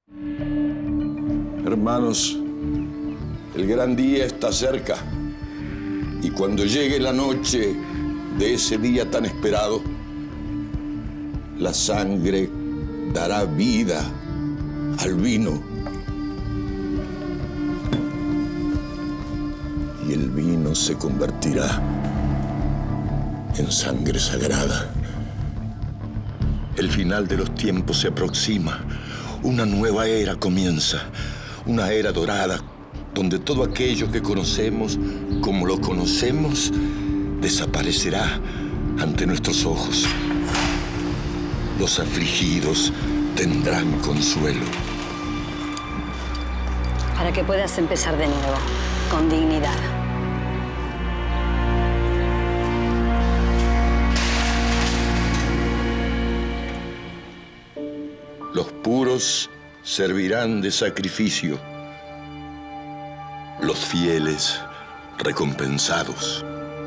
Hermanos, el gran día está cerca. Y cuando llegue la noche de ese día tan esperado, la sangre dará vida al vino. Y el vino se convertirá en sangre sagrada. El final de los tiempos se aproxima. Una nueva era comienza. Una era dorada, donde todo aquello que conocemos, como lo conocemos, desaparecerá ante nuestros ojos. Los afligidos tendrán consuelo. Para que puedas empezar de nuevo, con dignidad. Los puros servirán de sacrificio, los fieles recompensados.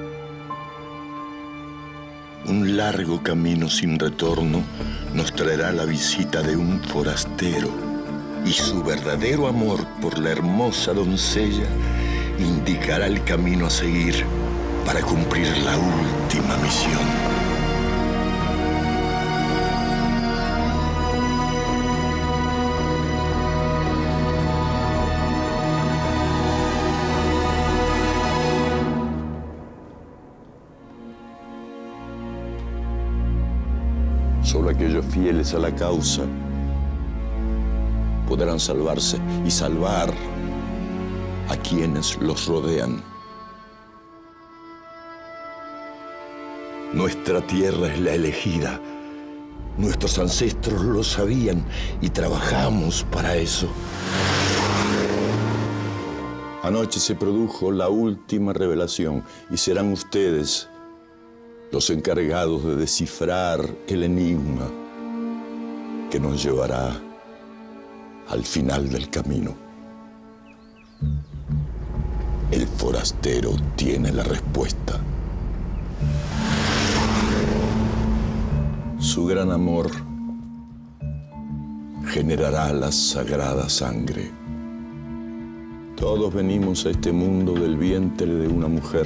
Un largo camino sin retorno nos traerá la visita de un forastero y su verdadero amor por la hermosa doncella indicará el camino a seguir para cumplir la última misión. Solo aquellos fieles a la causa podrán salvarse y salvar a quienes los rodean. Nuestra tierra es la elegida. Nuestros ancestros lo sabían y trabajamos para eso. Anoche se produjo la última revelación y serán ustedes los encargados de descifrar el enigma que nos llevará al final del camino. El forastero tiene la respuesta. Su gran amor generará la sagrada sangre. Todos venimos a este mundo del vientre de una mujer.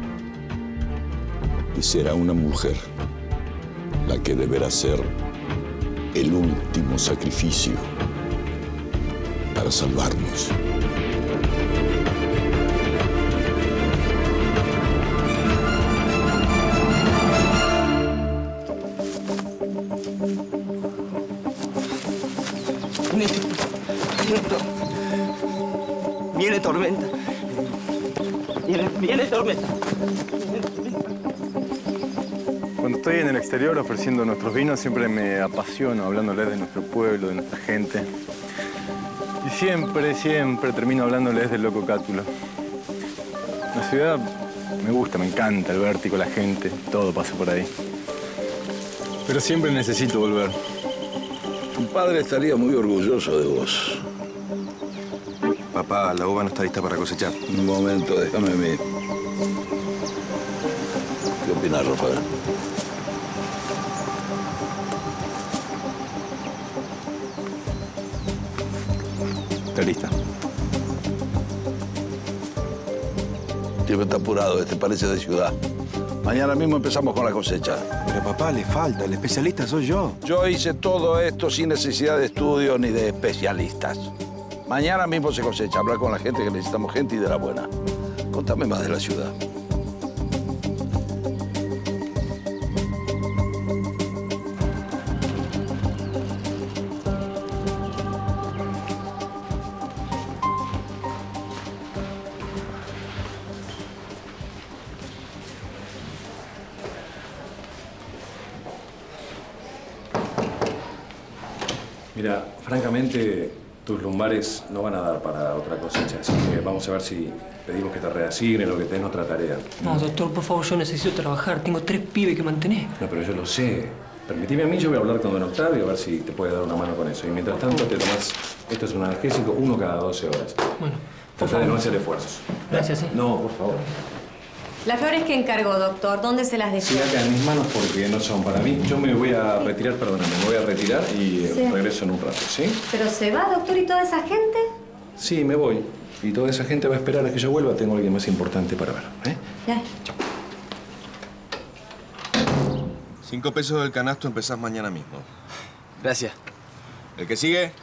Y será una mujer la que deberá ser el último sacrificio para salvarnos. Viene tormenta. Viene tormenta. Cuando estoy en el exterior ofreciendo nuestros vinos, siempre me apasiono hablándoles de nuestro pueblo, de nuestra gente. Y siempre termino hablándoles del Loco Cátulo. La ciudad me gusta, me encanta, el vértigo, la gente, todo pasa por ahí. Pero siempre necesito volver. Tu padre estaría muy orgulloso de vos. Papá, la uva no está lista para cosechar. Un momento, déjame ver. ¿Qué opinas, Rafael? Está lista. Siempre está apurado, parece de ciudad. Mañana mismo empezamos con la cosecha. Pero papá, le falta. El especialista soy yo. Yo hice todo esto sin necesidad de estudios ni de especialistas. Mañana mismo se cosecha. Hablar con la gente, que necesitamos gente y de la buena. Contame más de la ciudad. Mira, francamente, tus lumbares no van a dar para otra cosecha, así que vamos a ver si pedimos que te reasignen lo que tenés en otra tarea. No, doctor, por favor, yo necesito trabajar. Tengo 3 pibes que mantener. No, pero yo lo sé. Permitime a mí, yo voy a hablar con don Octavio a ver si te puede dar una mano con eso. Y mientras tanto te tomás, esto es un analgésico, 1 cada 12 horas. Bueno, Trata de no hacer esfuerzos. Gracias, sí. No, por favor. Las flores que encargó, doctor, ¿dónde se las dejó? Sí, acá en mis manos porque no son para mí. Yo me voy a retirar, perdóname, me voy a retirar y regreso en un rato, ¿sí? ¿Pero se va, doctor, y toda esa gente? Sí, me voy. Y toda esa gente va a esperar a que yo vuelva. Tengo a alguien más importante para ver, ¿eh? Ya. 5 pesos del canasto, empezás mañana mismo. Gracias. ¿El que sigue?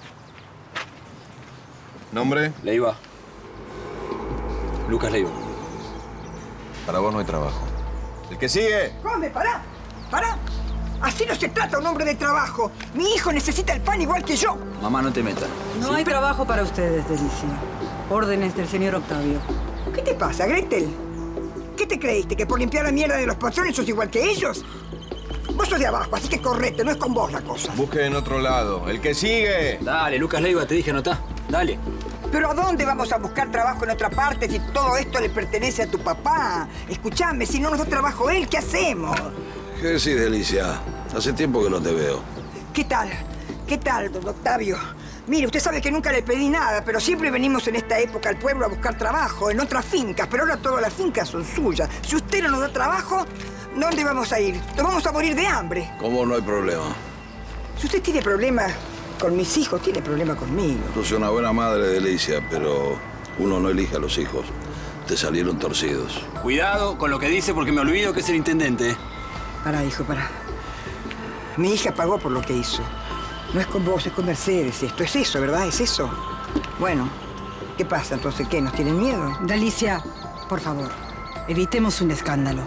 ¿Nombre? Leiva. Lucas Leiva. Para vos no hay trabajo. ¿El que sigue? ¡Come, pará! ¡Pará! Así no se trata un hombre de trabajo. Mi hijo necesita el pan igual que yo. Mamá, no te metas. No hay trabajo para ustedes, Delicia. Órdenes del señor Octavio. ¿Qué te pasa, Gretel? ¿Qué te creíste? ¿Que por limpiar la mierda de los patrones sos igual que ellos? Vos sos de abajo, así que correte, no es con vos la cosa. Busque en otro lado. ¿El que sigue? Dale, Lucas Leiva, te dije anotá. Dale. ¿Pero a dónde vamos a buscar trabajo en otra parte si todo esto le pertenece a tu papá? Escuchame, si no nos da trabajo él, ¿qué hacemos? ¿Qué decís, Delicia? Hace tiempo que no te veo. ¿Qué tal? ¿Qué tal, don Octavio? Mire, usted sabe que nunca le pedí nada, pero siempre venimos en esta época al pueblo a buscar trabajo, en otras fincas, pero ahora todas las fincas son suyas. Si usted no nos da trabajo, ¿dónde vamos a ir? Nos vamos a morir de hambre. ¿Cómo no hay problema? Si usted tiene problemas con mis hijos, tiene problemas conmigo. Tú sos una buena madre, Delicia, pero uno no elige a los hijos. Te salieron torcidos. Cuidado con lo que dice porque me olvido que es el intendente. Pará, hijo, pará. Mi hija pagó por lo que hizo. No es con vos, es con Mercedes esto. Es eso, ¿verdad? Es eso. Bueno, ¿qué pasa entonces? ¿Qué? ¿Nos tienen miedo? Delicia, por favor, evitemos un escándalo.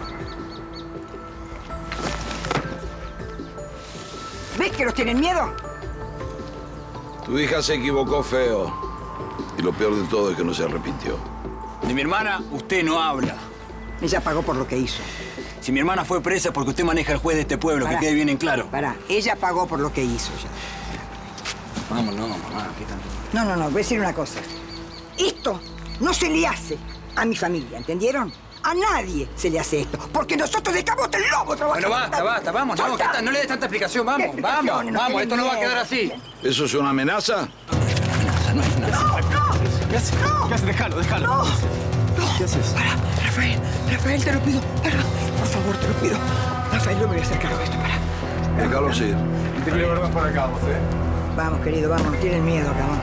¿Ves que nos tienen miedo? Tu hija se equivocó feo. Y lo peor de todo es que no se arrepintió. De mi hermana, usted no habla. Ella pagó por lo que hizo. Si mi hermana fue presa es porque usted maneja el juez de este pueblo, Pará. que quede bien en claro. Pará, ella pagó por lo que hizo ya. Vamos, no, mamá, ¿qué tanto? No, voy a decir una cosa. Esto no se le hace a mi familia, ¿entendieron? A nadie se le hace esto, porque nosotros dejamos el lobo trabajando. Bueno, basta, vamos, no le des tanta explicación, vamos, vamos, esto no va a quedar así. ¿Eso es una amenaza? No es nada. ¿Qué haces? ¿Qué haces? Déjalo. No. ¿Qué haces? Para, Rafael, te lo pido. Para, por favor, te lo pido. Rafael, yo me voy a hacer cargo de esto, para. Déjalos ir. Y te quiero ver más por acá, vos, ¿eh? Vamos, querido, vamos. Tienen miedo, cabrón.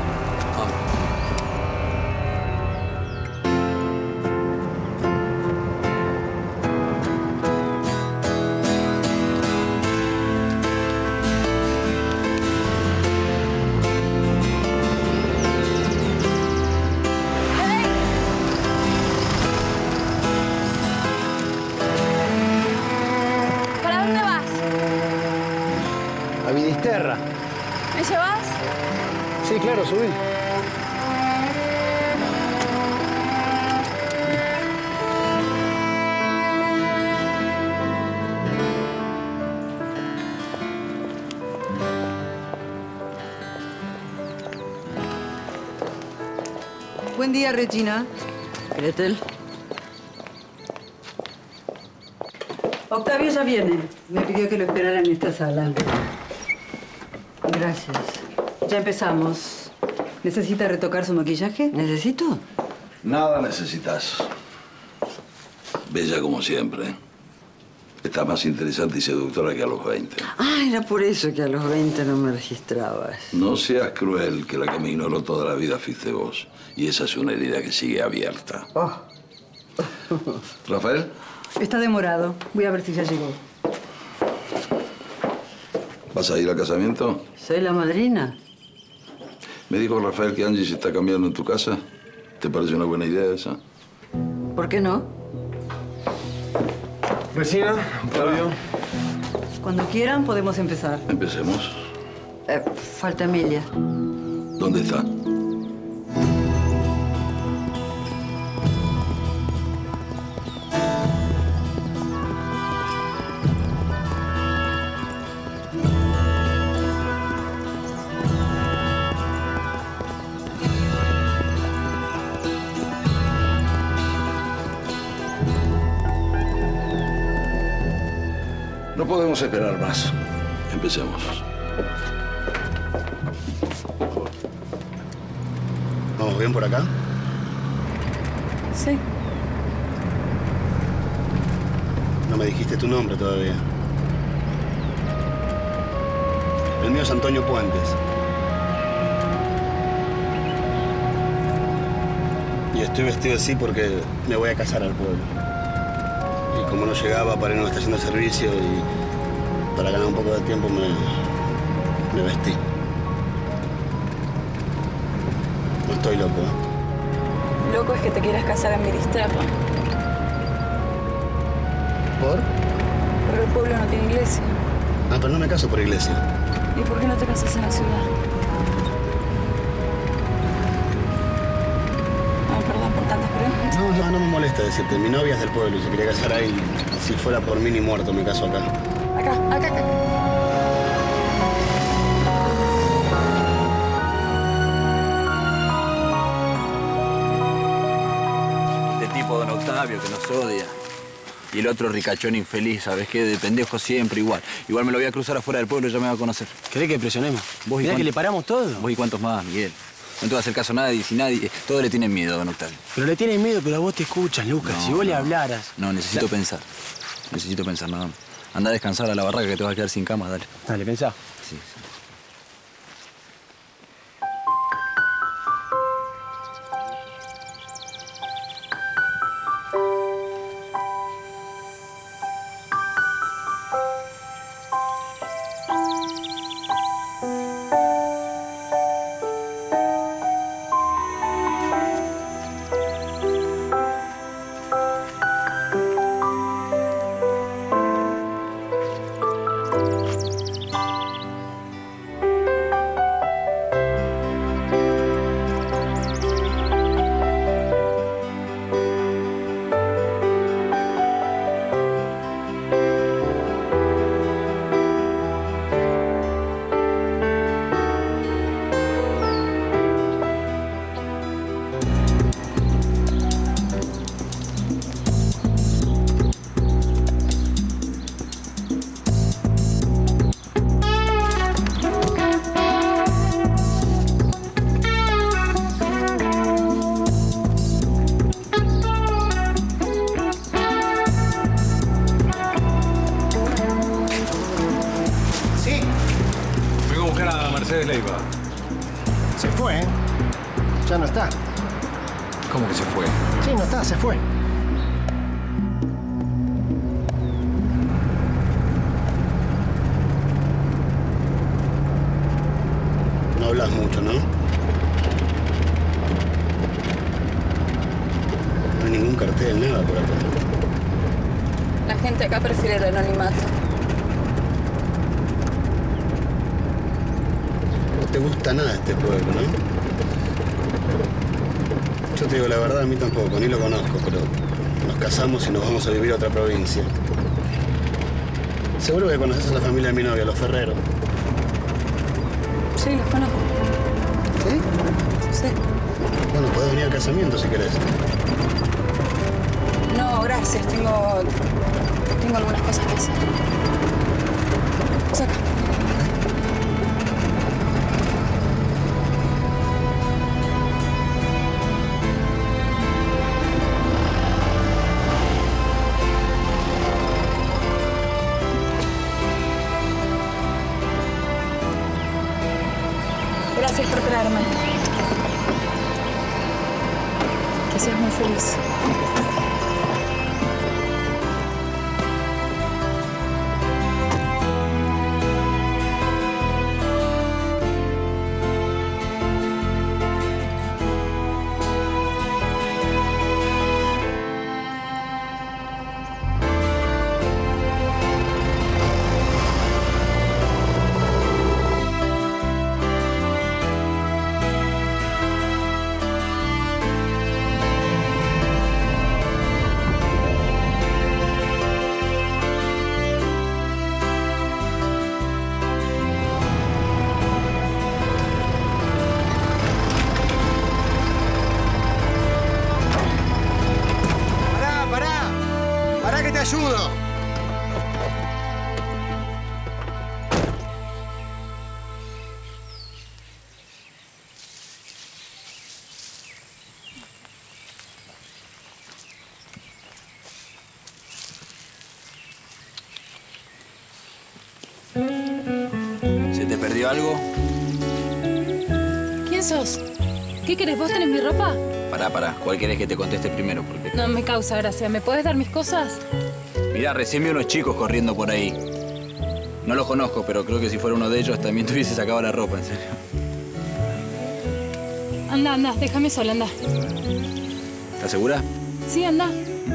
¿Para dónde vas? A Vinisterra. ¿Me llevas? Sí, claro, subí. Buen día, Regina. Gretel. Octavio ya viene. Me pidió que lo esperara en esta sala. Gracias. Ya empezamos. ¿Necesita retocar su maquillaje? ¿Necesito? Nada necesitas. Bella como siempre. Está más interesante y seductora que a los 20. Ah, era por eso que a los 20 no me registrabas. No seas cruel, que la que me ignoró toda la vida fuiste vos. Y esa es una herida que sigue abierta. Oh. ¿Rafael? Está demorado. Voy a ver si ya llegó. ¿Vas a ir al casamiento? Soy la madrina. Me dijo Rafael que Angie se está cambiando en tu casa. ¿Te parece una buena idea esa? ¿Por qué no? Regina, Octavio. Cuando quieran, podemos empezar. Empecemos. Falta Emilia. ¿Dónde está? No podemos esperar más. Empecemos. ¿Vamos bien por acá? Sí. No me dijiste tu nombre todavía. El mío es Antonio Puentes. Y estoy vestido así porque me voy a casar al pueblo. Y como no llegaba para ir a una estación de servicio y para ganar un poco de tiempo me vestí. No estoy loco, ¿eh? Loco es que te quieras casar en Miristerra. ¿Por? Porque el pueblo no tiene iglesia. Ah, pero no me caso por iglesia. ¿Y por qué no te casas en la ciudad? Perdón por tantas preguntas. No me molesta decirte. Mi novia es del pueblo y se quería casar ahí. Si fuera por mí ni muerto, me caso acá. Acá. Este tipo, don Octavio, que nos odia. Y el otro ricachón infeliz, ¿sabes qué? De pendejo siempre igual. Igual me lo voy a cruzar afuera del pueblo y ya me va a conocer. ¿Querés que presionemos? Mirá que le paramos todo. ¿Vos y cuántos más, Miguel? No te va a hacer caso a nadie, si nadie... Todos le tienen miedo, don Octavio. Pero le tienen miedo, pero a vos te escuchan, Lucas. Si vos le hablaras... No, necesito pensar. Necesito pensar, nada más. Anda a descansar a la barraca que te vas a quedar sin cama, dale. Dale, pensá. Sí. Mercedes Leiva. Se fue, ¿eh? Ya no está. ¿Cómo que se fue? Sí, no está, se fue. No hablas mucho, ¿no? No hay ningún cartel, nada por acá. La gente acá prefiere el anonimato. No te gusta nada este pueblo, ¿no? Yo te digo la verdad, a mí tampoco, ni lo conozco, pero nos casamos y nos vamos a vivir a otra provincia. Seguro que conoces a la familia de mi novia, los Ferreros. Sí, los conozco. ¿Sí? Sí. Bueno, podés venir al casamiento si querés. No, gracias. Tengo algunas cosas que hacer. Saca. Gracias por traerme. Que seas muy feliz. perdió algo? ¿Quién sos? ¿Qué querés? ¿Vos tenés mi ropa? Pará. ¿Cuál querés que te conteste primero? Porque... No me causa gracia. ¿Me podés dar mis cosas? Mirá, recién vi unos chicos corriendo por ahí. No los conozco, pero creo que si fuera uno de ellos también te hubiese sacado la ropa, en serio. Anda, déjame sola, anda. ¿Estás segura? Sí, anda.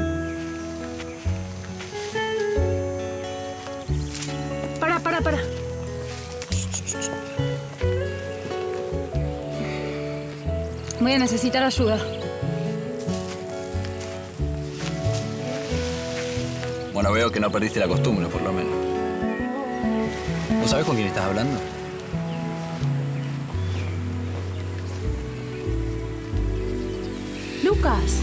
Para. Voy a necesitar ayuda. Bueno, veo que no perdiste la costumbre, por lo menos. ¿Vos sabés con quién estás hablando? Lucas.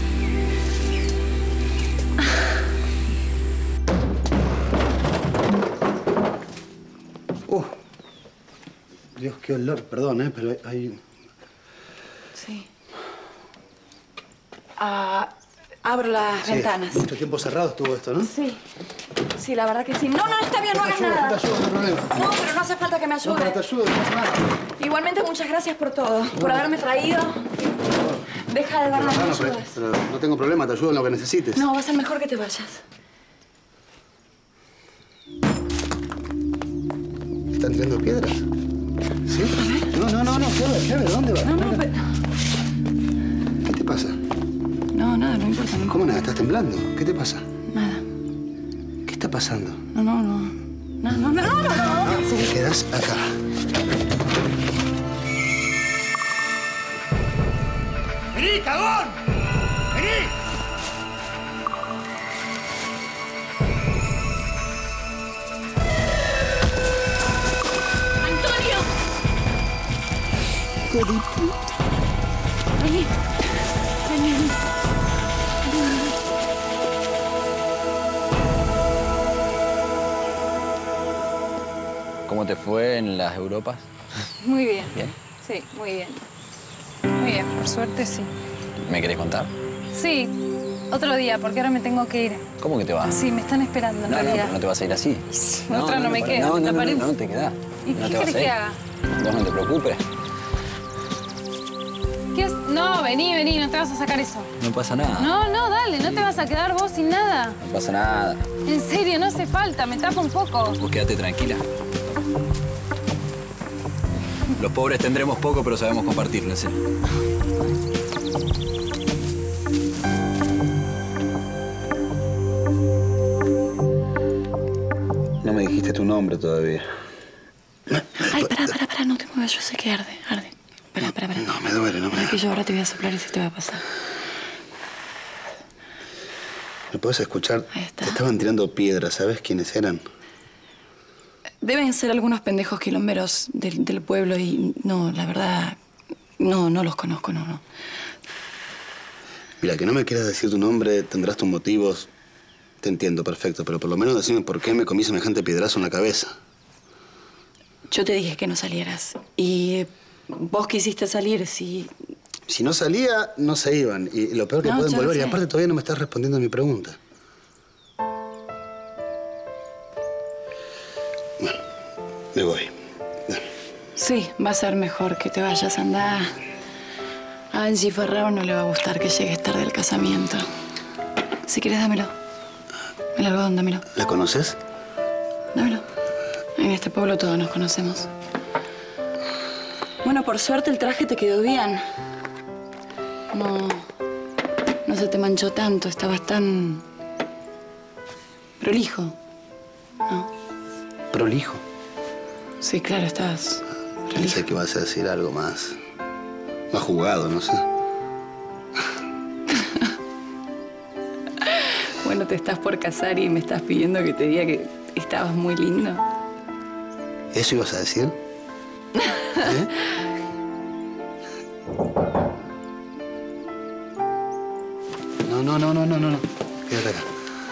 Dios, qué olor. Perdón, pero hay... Sí. Abro las ventanas. Mucho tiempo cerrado estuvo esto, ¿no? Sí, la verdad que sí. No, está bien, no hagas nada. Te ayudo, no hay problema. No, pero no hace falta que me ayudes. No, pero te ayudo, no pasa nada. Igualmente, muchas gracias por todo. Por haberme traído. Deja de darme ayudas. Pero no tengo problema, te ayudo en lo que necesites. No, va a ser mejor que te vayas. ¿Están tirando piedras? ¿Sí? No, ¿qué? ¿Dónde vas? No, pero... ¿Qué te pasa? No, nada, no importa. ¿Cómo nada? ¿Estás temblando? ¿Qué te pasa? Nada. ¿Qué está pasando? No. Te quedas acá. ¡Vení, cagón! ¡Vení! ¡Antonio! ¡Hijo de puta! Vení. ¿Cómo te fue en las Europas? Muy bien. ¿Bien? Sí, muy bien. Muy bien, por suerte sí. ¿Me querés contar? Sí, otro día, porque ahora me tengo que ir. ¿Cómo que te vas? Sí, me están esperando en No, realidad. pero no te vas a ir así. Otra no me queda. No, te quedás. ¿Y no qué te vas querés a ir. que haga? Vos no te preocupes. ¿Qué es? No, vení, no te vas a sacar eso. No pasa nada. No, dale, no te vas a quedar vos sin nada. No pasa nada. En serio, no hace falta, me tapa un poco. Vos quédate tranquila. Los pobres tendremos poco, pero sabemos compartirlo, en serio. No me dijiste tu nombre todavía. Ay, pará, no te muevas, yo sé que arde. Pará. No, me duele, no me duele. Que yo ahora te voy a soplar y se te va a pasar. ¿Me puedes escuchar? Ahí está. Te estaban tirando piedras, ¿sabes quiénes eran? Deben ser algunos pendejos quilomberos del pueblo y no, la verdad, no los conozco, no. Mira, que no me quieras decir tu nombre, tendrás tus motivos. Te entiendo, perfecto, pero por lo menos decime por qué me comí semejante piedrazo en la cabeza. Yo te dije que no salieras y vos quisiste salir, sí. Si no salía, no se iban. Y lo peor que pueden volver. Y aparte todavía no me estás respondiendo a mi pregunta. Bueno, me voy. Sí, va a ser mejor que te vayas a andar. A Angie Ferraro no le va a gustar que llegues tarde al casamiento. Si quieres, dámelo. El algodón, dámelo. ¿La conoces? Dámelo. En este pueblo todos nos conocemos. Bueno, por suerte el traje te quedó bien. No se te manchó tanto. Estabas tan... prolijo. ¿No? ¿Prolijo? Sí, claro, estabas... Pensé que ibas a decir algo más jugado, no sé. Bueno, te estás por casar y me estás pidiendo que te diga que estabas muy lindo. ¿Eso ibas a decir? ¿Eh? No. Quédate acá.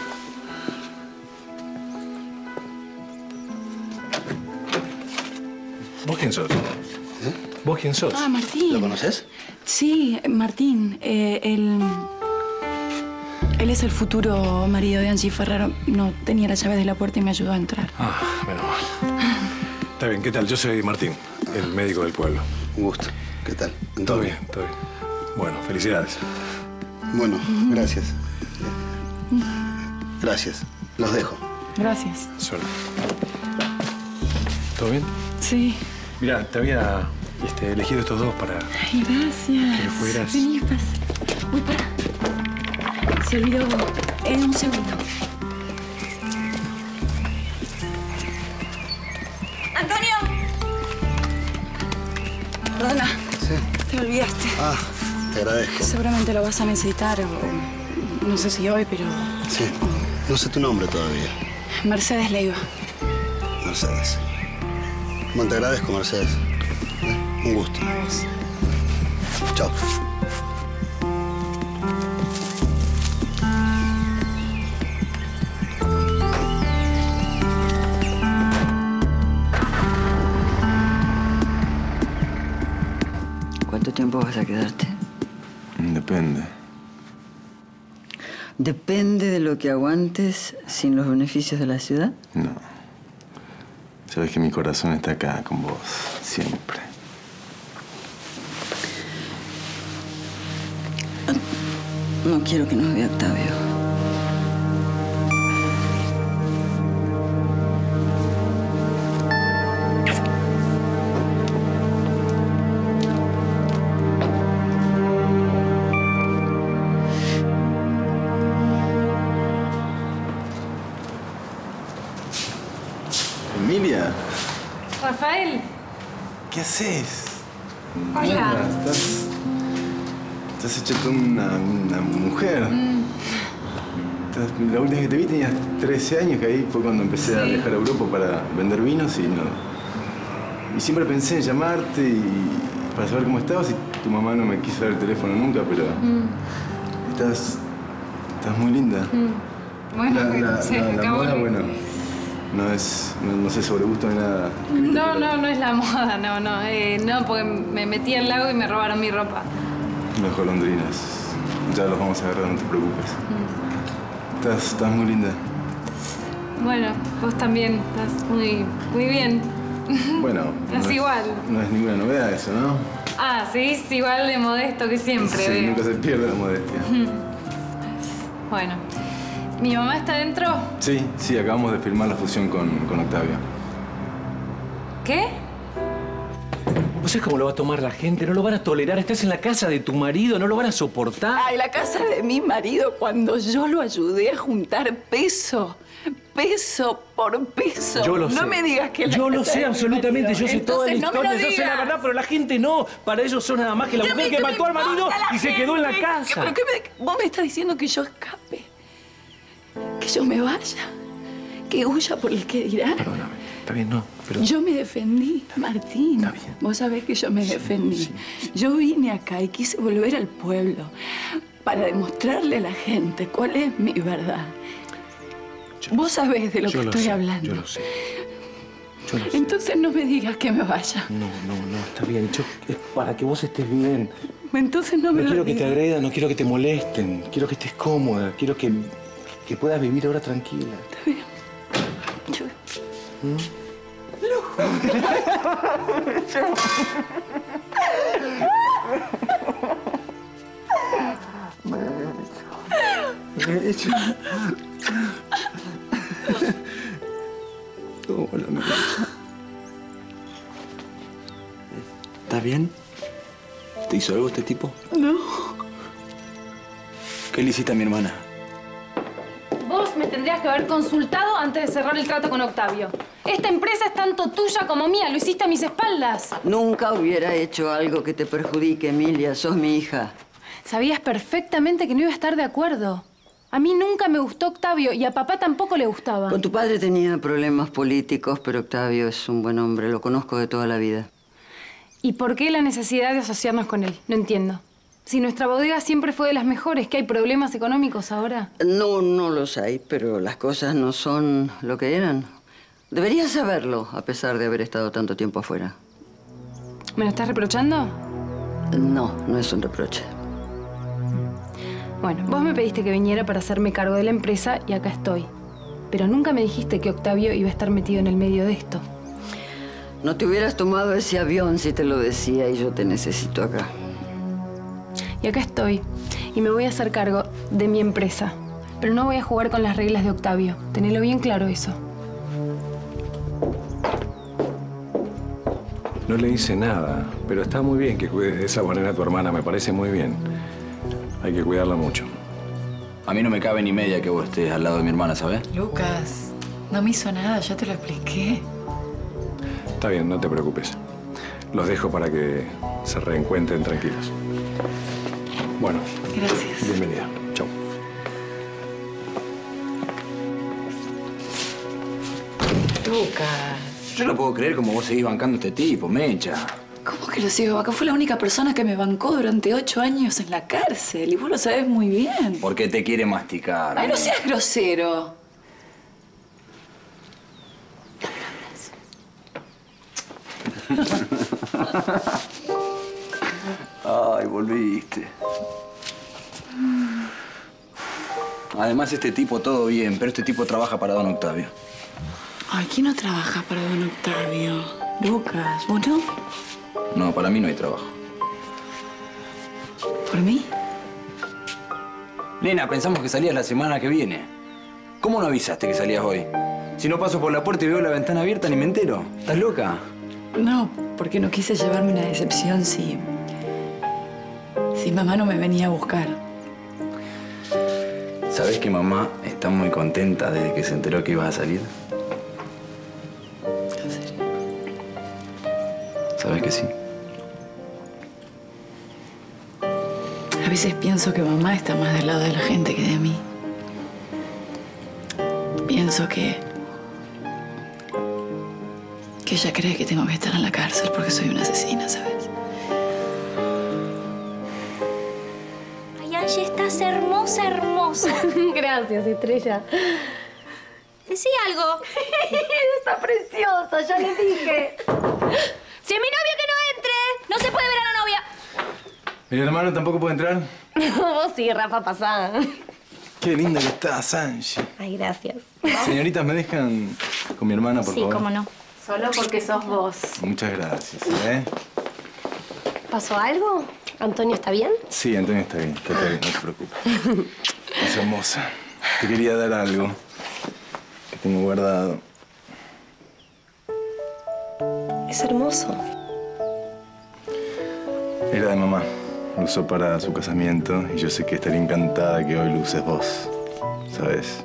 ¿Vos quién sos? ¿Vos quién sos? Ah, Martín. ¿Lo conoces? Sí, Martín. Él es el futuro marido de Angie Ferraro. No tenía las llaves de la puerta y me ayudó a entrar. Ah, menos mal. Está bien, ¿qué tal? Yo soy Martín, el médico del pueblo. Un gusto. ¿Qué tal? Todo bien, todo bien. Bueno, felicidades. Bueno, gracias. Gracias. Los dejo. Gracias. Suerte. ¿Todo bien? Sí. Mira, te había elegido estos dos para... Ay, gracias. Que fueras... Vení, pasa. Uy, para. Se olvidó. Un segundo. ¡Antonio! Perdona. Sí. Te olvidaste. Ah, te agradezco. Seguramente lo vas a necesitar o... No sé si hoy, pero... Sí. No sé tu nombre todavía. Mercedes Leiva. Mercedes. Bueno, te agradezco, Mercedes. Un gusto. A vos. Chao. ¿Cuánto tiempo vas a quedarte? Depende. ¿Depende de lo que aguantes sin los beneficios de la ciudad? No. Sabes que mi corazón está acá con vos, siempre. No quiero que nos vea Octavio. Emilia, Rafael. ¿qué haces? Hola. Estás hecha toda una mujer. La última vez que te vi tenías 13 años, que ahí fue cuando empecé a viajar a Europa para vender vinos y siempre pensé en llamarte y para saber cómo estabas y tu mamá no me quiso dar el teléfono nunca, pero estás muy linda. Bueno, la moda, bueno, no sé sobre gusto ni nada. No es la moda, no, porque me metí al lago y me robaron mi ropa. Los golondrinas. Ya los vamos a agarrar, no te preocupes. Estás muy linda. Bueno, vos también estás muy bien. Bueno. Estás igual. No es ninguna novedad eso, ¿no? Ah, seguís igual de modesto que siempre, Sí, veo. nunca se pierde la modestia. Bueno. ¿Mi mamá está dentro? Sí, acabamos de filmar la fusión con Octavio. ¿Qué? ¿Vos sabés cómo lo va a tomar la gente? No lo van a tolerar. Estás en la casa de tu marido, no lo van a soportar. Ay, la casa de mi marido cuando yo lo ayudé a juntar peso por peso. Yo lo sé. No me digas que Yo lo sé de mi absolutamente. marido. Yo sé toda la Entonces, no me historia. lo Yo sé la digas. verdad, pero la gente no. Para ellos son nada más que la mujer que mató al marido y se quedó en la casa. ¿Pero vos me estás diciendo que yo escape? ¿Que yo me vaya? ¿Que huya por el que dirá? Perdóname. Está bien, no. Pero... Yo me defendí, Martín. Está bien. Vos sabés que yo me defendí. sí. Yo vine acá y quise volver al pueblo para demostrarle a la gente cuál es mi verdad. Vos sabés de lo que estoy hablando. Yo lo sé. Yo lo sé. Entonces no me digas que me vaya. No, está bien. Es para que vos estés bien. Entonces no me No lo quiero que te digas. agredan, no quiero que te molesten. Quiero que estés cómoda. Quiero que puedas vivir ahora tranquila. Está bien. Yo... Hola, ¿estás bien? ¿Te hizo algo este tipo? No. ¿Qué le hiciste a mi hermana? Vos me tendrías que haber consultado antes de cerrar el trato con Octavio. Esta empresa es tanto tuya como mía. Lo hiciste a mis espaldas. Nunca hubiera hecho algo que te perjudique, Emilia. Sos mi hija. Sabías perfectamente que no iba a estar de acuerdo. A mí nunca me gustó Octavio y a papá tampoco le gustaba. Con tu padre tenía problemas políticos, pero Octavio es un buen hombre. Lo conozco de toda la vida. ¿Y por qué la necesidad de asociarnos con él? No entiendo. Si nuestra bodega siempre fue de las mejores, ¿que hay problemas económicos ahora? No los hay, pero las cosas no son lo que eran. Deberías saberlo, a pesar de haber estado tanto tiempo afuera. ¿Me lo estás reprochando? No es un reproche. Bueno, vos me pediste que viniera para hacerme cargo de la empresa y acá estoy. Pero nunca me dijiste que Octavio iba a estar metido en el medio de esto. No te hubieras tomado ese avión si te lo decía y yo te necesito acá. Y acá estoy. Y me voy a hacer cargo de mi empresa. Pero no voy a jugar con las reglas de Octavio. Tenelo bien claro eso. No le hice nada, pero está muy bien que cuides de esa manera a tu hermana. Me parece muy bien. Hay que cuidarla mucho. A mí no me cabe ni media que vos estés al lado de mi hermana, ¿sabes? Lucas, no me hizo nada, ya te lo expliqué. Está bien, no te preocupes. Los dejo para que se reencuentren tranquilos. Bueno. Gracias. Bienvenida. Chau. Lucas. Yo no puedo creer cómo vos seguís bancando a este tipo, Mecha. ¿Cómo que lo sigo acá? Fue la única persona que me bancó durante 8 años en la cárcel. Y vos lo sabés muy bien. Porque te quiere masticar. Ay, no seas grosero. Ay, volviste. Además, este tipo todo bien, pero este tipo trabaja para don Octavio. Ay, ¿quién no trabaja para don Octavio? Lucas, ¿vos no? No, para mí no hay trabajo. ¿Por mí? Nena, pensamos que salías la semana que viene. ¿Cómo no avisaste que salías hoy? Si no paso por la puerta y veo la ventana abierta, ni me entero. ¿Estás loca? No, porque no quise llevarme una decepción si mamá no me venía a buscar. ¿Sabés que mamá está muy contenta desde que se enteró que ibas a salir? ¿En serio? ¿Sabés que sí? A veces pienso que mamá está más del lado de la gente que de mí. Pienso que ella cree que tengo que estar en la cárcel porque soy una asesina, ¿sabes? Ay, Angie, estás hermosa, hermosa. Gracias, Estrella. Decí algo. Está preciosa, ya le dije. Si es mi novio, que no entre. No se puede ver a la novia. ¿Mi hermano tampoco puede entrar? Vos sí, Rafa, pasá. Qué linda que estás, Angie. Ay, gracias. Señoritas, ¿me dejan con mi hermana, por favor? Sí, cómo no. Solo porque sos vos. Muchas gracias, ¿Pasó algo? ¿Antonio está bien? Sí, Antonio está bien, no te preocupes. Es hermosa. Te quería dar algo que tengo guardado. Es hermoso. Era de mamá. Lo usó para su casamiento y yo sé que estaría encantada que hoy lo uses vos, ¿sabes?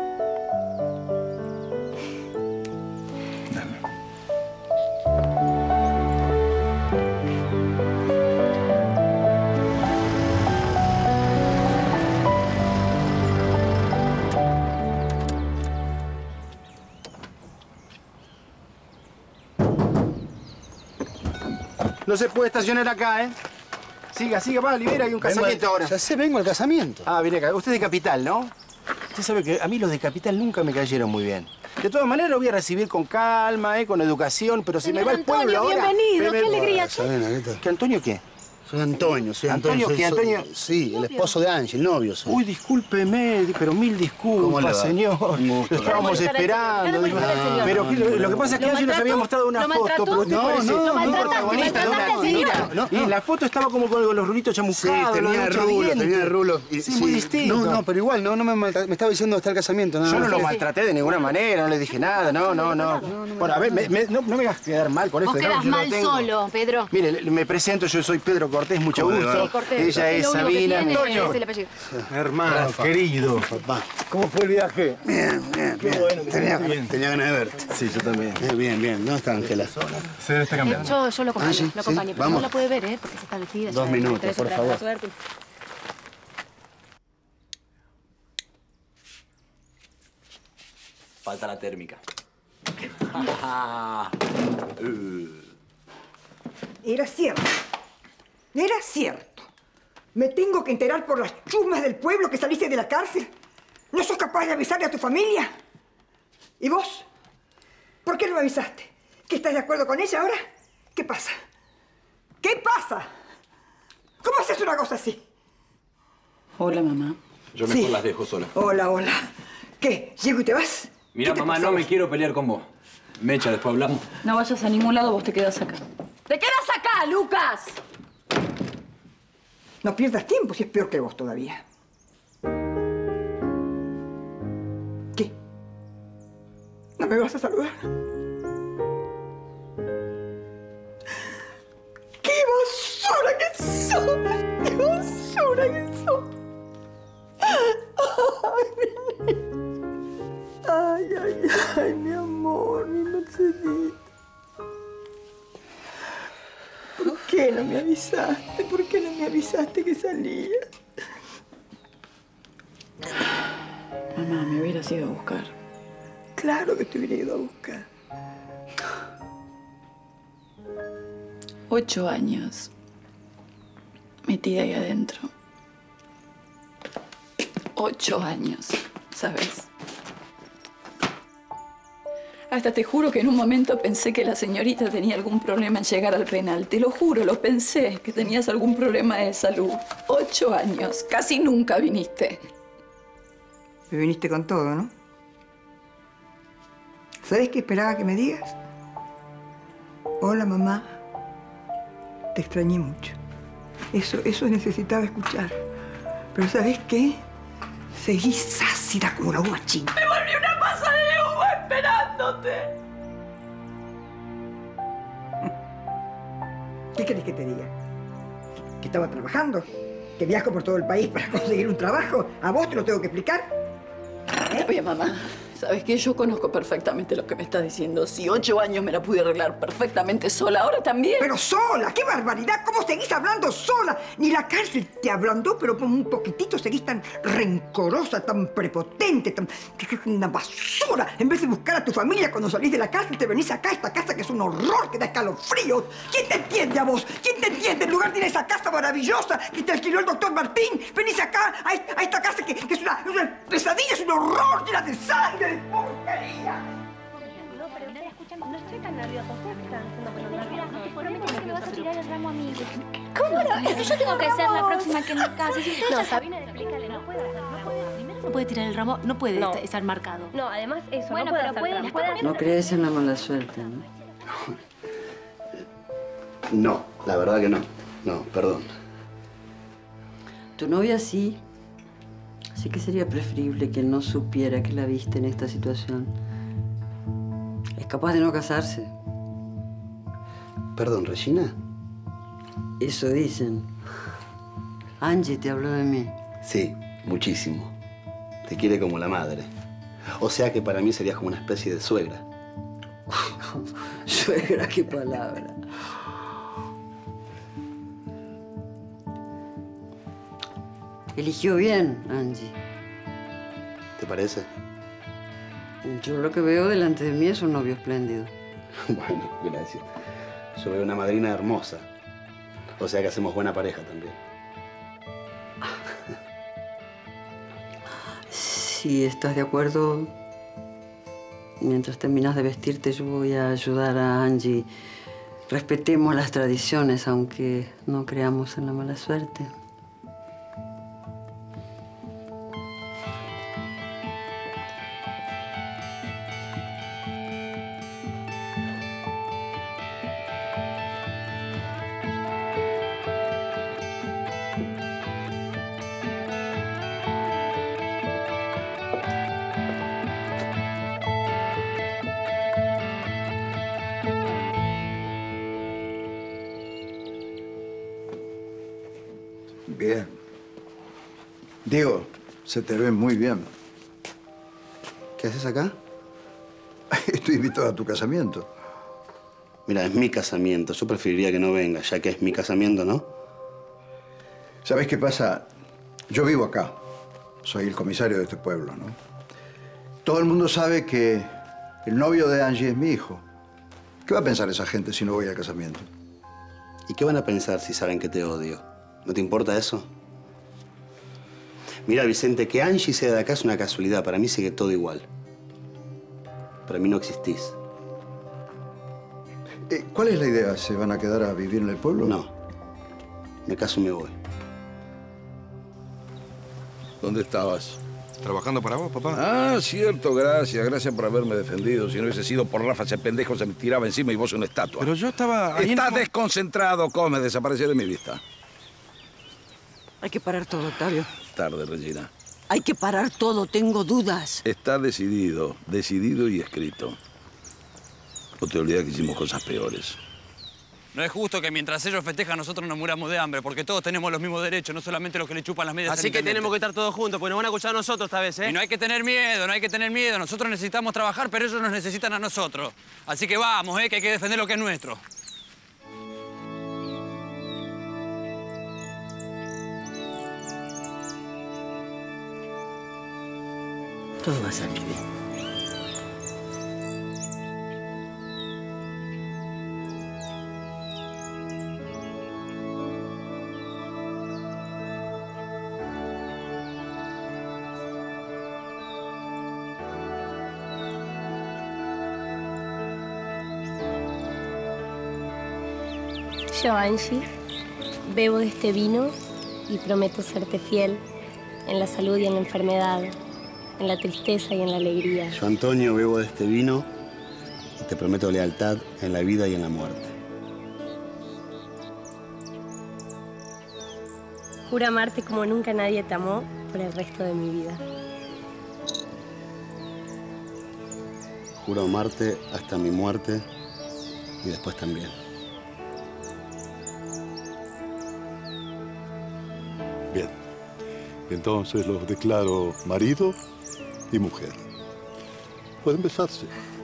No se puede estacionar acá, ¿eh? Siga, va, libera, hay un casamiento ahora. Ya sé, vengo al casamiento. Ah, viene acá. Usted es de Capital, ¿no? Usted sabe que a mí los de Capital nunca me cayeron muy bien. De todas maneras, lo voy a recibir con calma, con educación, pero si me va al pueblo ahora... Bienvenido, qué alegría. ¿Qué Antonio qué? Soy Antonio, ¿Antonio qué? ¿Antonio? Sí, el esposo de Angie, el novio soy. Uy, discúlpeme, pero mil disculpas, señor. Lo estábamos esperando. Pero lo que pasa es que Angie nos había mostrado una foto, pero usted parece un protagonista de una tira. Y la foto estaba como con los rulitos chamuscados. Sí, tenía rulos. Sí, muy distinto. No, pero igual, no me estaba diciendo hasta el casamiento. Yo no lo maltraté de ninguna manera, no le dije nada, no. Bueno, a ver, no me hagas quedar mal con eso. Vos quedás mal solo, Pedro. Mire, me presento, yo soy Pedro Cortés, mucho gusto. Sí, Cortés. Ella es Sabina. Antonio. Es el apellido. Hermano, querido. Papá. ¿Cómo fue el viaje? Bien. Qué bueno. Tenía ganas de verte. Sí, yo también. Bien. ¿Dónde está Ángela? Se debe estar cambiando. Yo lo acompaño, ¿sí? Pero Vamos. no la puede ver, porque se está vestida. 2 minutos, por favor. Suerte. Falta la térmica. Era cierto. Era cierto. ¿Me tengo que enterar por las chusmas del pueblo que saliste de la cárcel? ¿No sos capaz de avisarle a tu familia? ¿Y vos? ¿Por qué no me avisaste? ¿Que estás de acuerdo con ella ahora? ¿Qué pasa? ¿Qué pasa? ¿Cómo haces una cosa así? Hola, mamá. Yo mejor las dejo solas. Hola. ¿Qué? ¿Llego y te vas? Mira, mamá, no me quiero pelear con vos. Mecha, después hablamos. No vayas a ningún lado, vos te quedas acá. ¡Te quedas acá, Lucas! No pierdas tiempo, si es peor que vos todavía. ¿Qué? ¿No me vas a saludar? ¡Qué basura que sos! ¡Qué basura que sos! Ay, mi amor, mi Mercedita. ¿Por qué no me avisaste? ¿Por qué no me avisaste que salías? Mamá, me hubieras ido a buscar. Claro que te hubiera ido a buscar. 8 años metida ahí adentro. 8 años, ¿sabes? Hasta te juro que en un momento pensé que la señorita tenía algún problema en llegar al penal. Te lo juro, lo pensé, que tenías algún problema de salud. 8 años, casi nunca viniste. Me viniste con todo, ¿no? ¿Sabes qué esperaba que me digas? Hola, mamá. Te extrañé mucho. Eso necesitaba escuchar. Pero ¿sabes qué? Seguís ácida como una uva china. ¡Me volví una masa de uva esperándote! ¿Qué querés que te diga? ¿Que estaba trabajando? ¿Que viajo por todo el país para conseguir un trabajo? ¿A vos te lo tengo que explicar? Está bien, mamá. ¿Sabes qué? Yo conozco perfectamente lo que me estás diciendo. Si 8 años me la pude arreglar perfectamente sola, ahora también. ¡Pero sola! ¡Qué barbaridad! ¿Cómo seguís hablando sola? Ni la cárcel te ablandó, pero como un poquitito seguís tan rencorosa, tan prepotente, tan... una basura. En vez de buscar a tu familia cuando salís de la cárcel, te venís acá a esta casa que es un horror, que da escalofríos. ¿Quién te entiende a vos? ¿Quién te entiende? En lugar de ir a esa casa maravillosa que te alquiló el doctor Martín, venís acá a esta casa que es una pesadilla, es un horror, llena de sangre. ¡Porquería! No, pero usted escuchando, no estoy tan nerviosa. Ustedes que están haciendo con los nerviosos. No te prometo que me vas a tirar el ramo a mí. ¿Cómo no? Es que yo tengo que ser la próxima que me case. Si usted ya Sabina, explícale, no puede hacer, no puede. Primero no puede tirar el ramo, no puede estar marcado. No, además eso, bueno, no puede hacer. No crees en la mala suerte, ¿no? No, la verdad que no. No, perdón. Tu novia sí. Así que sería preferible que no supiera que la viste en esta situación. Es capaz de no casarse. Perdón, ¿Regina? Eso dicen. Angie te habló de mí. Sí, muchísimo. Te quiere como la madre. O sea que para mí serías como una especie de suegra. Suegra, qué palabra. Eligió bien, Angie. ¿Te parece? Yo lo que veo delante de mí es un novio espléndido. Bueno, gracias. Yo veo una madrina hermosa. O sea que hacemos buena pareja también. Si estás de acuerdo, mientras terminas de vestirte, yo voy a ayudar a Angie. Respetemos las tradiciones, aunque no creamos en la mala suerte. Bien. Diego, se te ve muy bien. ¿Qué haces acá? Estoy invitado a tu casamiento. Mira, es mi casamiento. Yo preferiría que no venga, ya que es mi casamiento, ¿no? ¿Sabes qué pasa? Yo vivo acá. Soy el comisario de este pueblo, ¿no? Todo el mundo sabe que el novio de Angie es mi hijo. ¿Qué va a pensar esa gente si no voy al casamiento? ¿Y qué van a pensar si saben que te odio? ¿No te importa eso? Mira, Vicente, que Angie sea de acá es una casualidad. Para mí sigue todo igual. Para mí no existís. ¿Cuál es la idea? ¿Se van a quedar a vivir en el pueblo? No. Me caso y me voy. ¿Dónde estabas? ¿Trabajando para vos, papá? Ah, cierto, gracias. Gracias por haberme defendido. Si no hubiese sido por Rafa, ese pendejo se me tiraba encima y vos una estatua. Pero yo estaba... ahí Estás en- desconcentrado, come, desapareció de mi vista. Hay que parar todo, Octavio. Tarde, Regina. Hay que parar todo, tengo dudas. Está decidido y escrito. No te olvides que hicimos cosas peores. No es justo que mientras ellos festejan nosotros nos muramos de hambre, porque todos tenemos los mismos derechos, no solamente los que le chupan las medias. Así que tenemos que estar todos juntos, porque nos van a escuchar a nosotros esta vez, ¿eh? Y no hay que tener miedo, no hay que tener miedo. Nosotros necesitamos trabajar, pero ellos nos necesitan a nosotros. Así que vamos, que hay que defender lo que es nuestro. Todo va a salir bien. Yo, Angie, bebo de este vino y prometo serte fiel en la salud y en la enfermedad, en la tristeza y en la alegría. Yo, Antonio, bebo de este vino y te prometo lealtad en la vida y en la muerte. Juro amarte como nunca nadie te amó por el resto de mi vida. Juro amarte hasta mi muerte y después también. Bien. Entonces los declaro marido y mujer. Pueden besarse.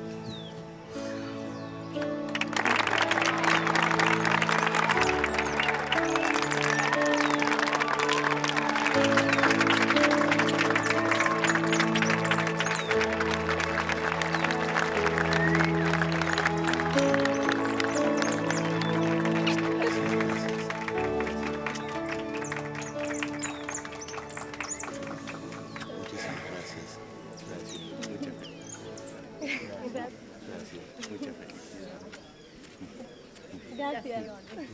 Gracias.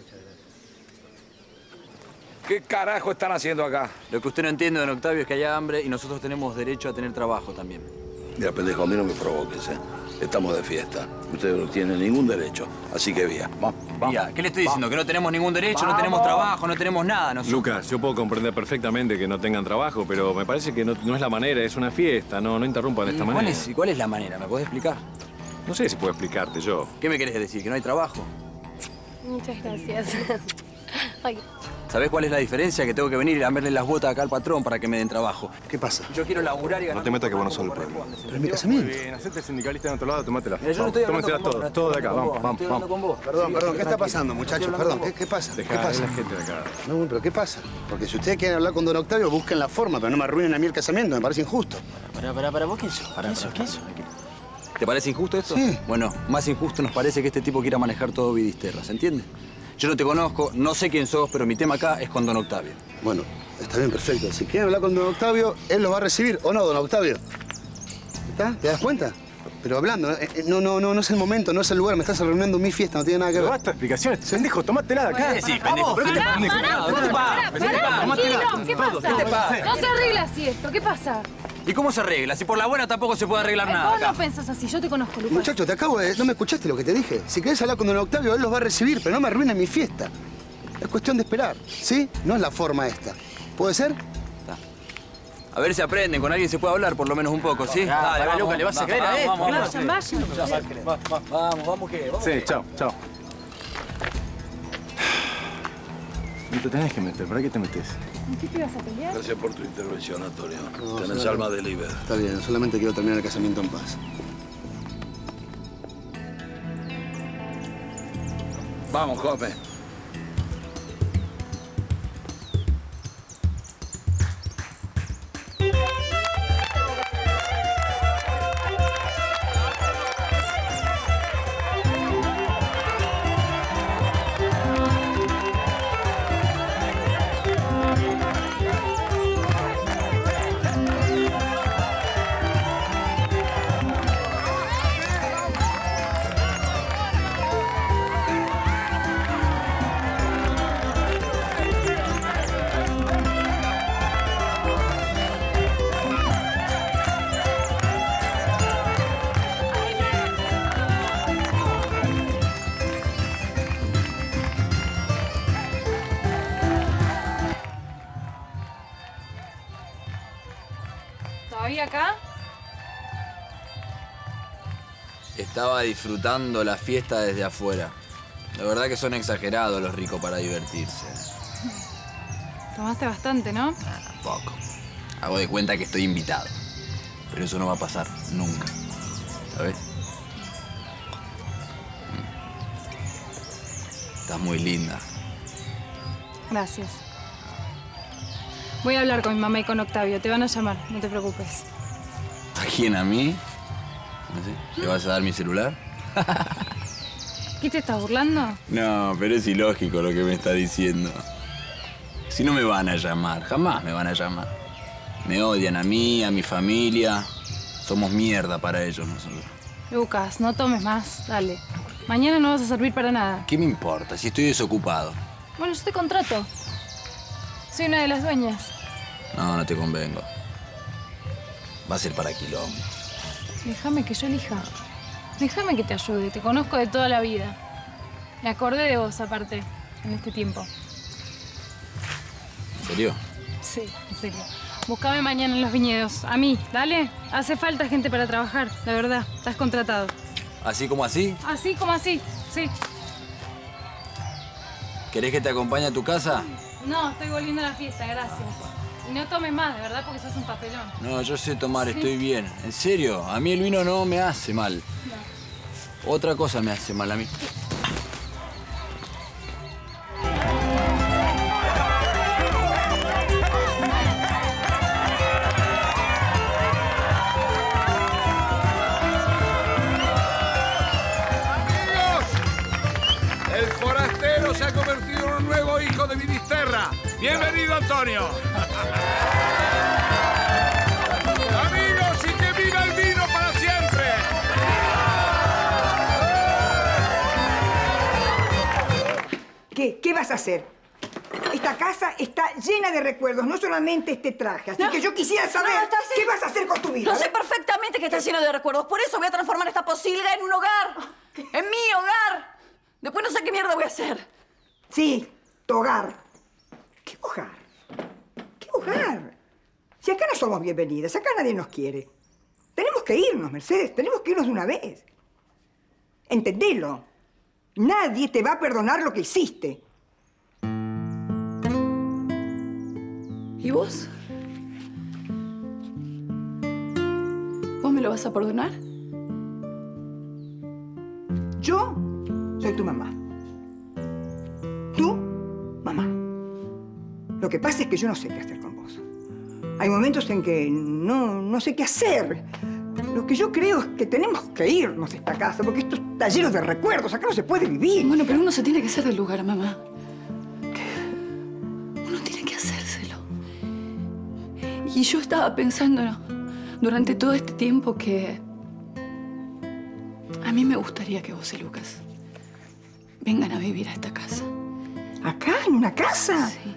¿Qué carajo están haciendo acá? Lo que usted no entiende, don Octavio, es que haya hambre y nosotros tenemos derecho a tener trabajo también. Mira, pendejo, a mí no me provoques, Estamos de fiesta. Ustedes no tienen ningún derecho. Así que vía. Vamos. Vía, ¿qué le estoy diciendo? Que no tenemos ningún derecho, no tenemos trabajo, no tenemos nada nosotros. Lucas, yo puedo comprender perfectamente que no tengan trabajo, pero me parece que no es la manera, es una fiesta, no interrumpan de esta manera. ¿Cuál es la manera? ¿Me podés explicar? No sé si puedo explicarte yo. ¿Qué me querés decir? ¿Que no hay trabajo? Muchas gracias. Ay, ¿Sabés cuál es la diferencia? Que tengo que venir y lamberle las botas acá al patrón para que me den trabajo. ¿Qué pasa? Yo quiero laburar y ganar. No te metas que vos no sos el pueblo. Pero es mi casamiento. Muy bien, hacete sindicalista en otro lado, tomátela. Mira, yo no estoy hablando Tómatela con vos, todo, no todo de estoy acá, hablando vamos, con vos, vamos, estoy hablando vamos. Perdón, ¿qué está pasando, muchachos? Perdón, ¿qué pasa? ¿Qué Dejá pasa? la gente de acá. No, pero ¿qué pasa? Porque si ustedes quieren hablar con don Octavio, busquen la forma, pero no me arruinen a mí el casamiento, me parece injusto. Pará, ¿vos quién sos? ¿Quién sos? ¿Te parece injusto esto? Sí. Bueno, más injusto nos parece que este tipo quiera manejar todo Vidisterra, ¿se entiende? Yo no te conozco, no sé quién sos, pero mi tema acá es con don Octavio. Bueno, está bien, perfecto. Si quieren hablar con don Octavio, él los va a recibir, ¿o no, don Octavio? ¿Está? ¿Te das cuenta? Pero hablando, no es el momento, no es el lugar, me estás arruinando mi fiesta, no tiene nada que ver. Basta explicaciones, pendejo, tomátela de acá. Sí, pendejo. ¿Pero qué te pasa? ¿Qué pasa? No se arregla así esto, ¿qué pasa? ¿Y cómo se arregla? Si por la buena tampoco se puede arreglar nada Vos no acá. pensás así, yo te conozco, Lucas. Muchacho, te acabo de... ¿No me escuchaste lo que te dije? Si querés hablar con don Octavio, él los va a recibir, pero no me arruinen mi fiesta. Es cuestión de esperar, ¿sí? No es la forma esta. ¿Puede ser? A ver si aprenden, con alguien se puede hablar por lo menos un poco, ¿sí? Dale, vamos, Lucas, ¿le vas a creer a esto? Vayan. Vamos, ¿qué? Sí, chao. No te tenés que meter, ¿para qué te metes? ¿En qué te vas a pelear? Gracias por tu intervención, Antonio. No, Tenés está alma bien. de líder. Está bien, solamente quiero terminar el casamiento en paz. Vamos, José. ¿Todavía acá? Estaba disfrutando la fiesta desde afuera. La verdad que son exagerados los ricos para divertirse. Tomaste bastante, ¿no? Poco. Hago de cuenta que estoy invitado. Pero eso no va a pasar nunca. ¿Sabes? Estás muy linda. Gracias. Voy a hablar con mi mamá y con Octavio. Te van a llamar, no te preocupes. ¿A quién? ¿A mí? No sé. ¿Le vas a dar mi celular? ¿Qué te estás burlando? No, pero es ilógico lo que me está diciendo. Si no me van a llamar, jamás me van a llamar. Me odian a mí, a mi familia. Somos mierda para ellos nosotros. Lucas, no tomes más. Dale. Mañana no vas a servir para nada. ¿Qué me importa si estoy desocupado? Bueno, yo te contrato. Soy una de las dueñas. No, no te convengo. Va a ser para quilombo. Déjame que yo elija. Déjame que te ayude. Te conozco de toda la vida. Me acordé de vos, aparte, en este tiempo. ¿En serio? Sí, en serio. Búscame mañana en los viñedos. A mí, dale. Hace falta gente para trabajar, la verdad. Estás contratado. ¿Así como así? Así como así, sí. ¿Querés que te acompañe a tu casa? No, estoy volviendo a la fiesta, gracias. Y no tomes más, de verdad, porque sos un papelón. No, yo sé tomar, ¿Sí? Estoy bien. En serio, a mí el vino no me hace mal. No. Otra cosa me hace mal a mí. El forastero se ha convertido en un nuevo hijo de Finisterra. ¡Bienvenido, Antonio! ¡Amigos, y que viva el vino para siempre! ¿Qué vas a hacer? Esta casa está llena de recuerdos, no solamente este traje. Así que yo quisiera saber qué vas a hacer con tu vida. Lo sé perfectamente que está lleno de recuerdos. Por eso voy a transformar esta posilga en un hogar. En mi hogar. Después no sé qué mierda voy a hacer. Sí, tu hogar. ¿Qué hogar? ¿Qué hogar? Si acá no somos bienvenidas, acá nadie nos quiere. Tenemos que irnos, Mercedes, tenemos que irnos de una vez. Entendelo. Nadie te va a perdonar lo que hiciste. ¿Y vos? ¿Vos me lo vas a perdonar? Yo soy tu mamá. Tú, mamá. Lo que pasa es que yo no sé qué hacer con vos. Hay momentos en que no sé qué hacer. Lo que yo creo es que tenemos que irnos de esta casa, porque esto está lleno de recuerdos. Acá no se puede vivir. Bueno, pero uno se tiene que hacer del lugar, mamá. Uno tiene que hacérselo. Y yo estaba pensando durante todo este tiempo que a mí me gustaría que vos y Lucas vengan a vivir a esta casa. ¿Acá? ¿En una casa? Sí.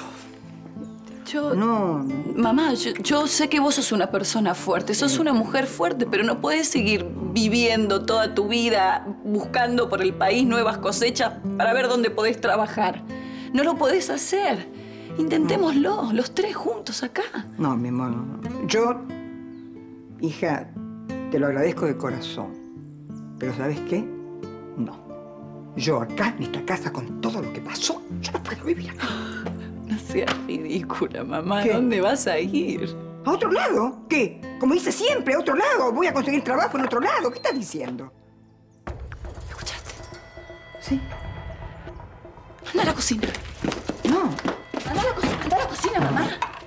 Mamá, yo sé que vos sos una persona fuerte, sos una mujer fuerte, pero no podés seguir viviendo toda tu vida buscando por el país nuevas cosechas para ver dónde podés trabajar. No lo podés hacer. Intentémoslo, los tres juntos acá. No, mi amor, no. Yo, hija, te lo agradezco de corazón. Pero ¿sabes qué? No. Yo acá, en esta casa, con todo lo que pasó, yo no puedo vivir acá. No seas ridícula, mamá. ¿Qué? ¿A dónde vas a ir? ¿A otro lado? ¿Qué? Como dice siempre, a otro lado. Voy a conseguir trabajo en otro lado. ¿Qué estás diciendo? ¿Escuchaste? Sí. Anda a la cocina. No. Anda a la cocina, mamá.